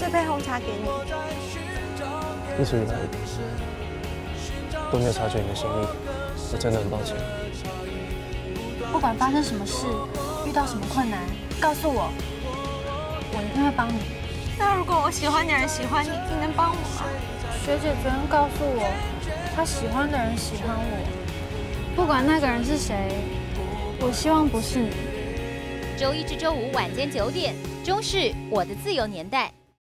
就配红茶给你。 一直以来都没有察觉你的心意，我真的很抱歉。 不管发生什么事，遇到什么困难，告诉我，我一定会帮你。 那如果我喜欢的人喜欢你，你能帮我吗？ 学姐昨天告诉我，她喜欢的人喜欢我，不管那个人是谁，我希望不是你。 周一至周五晚间9点，中视《我的自由年代》。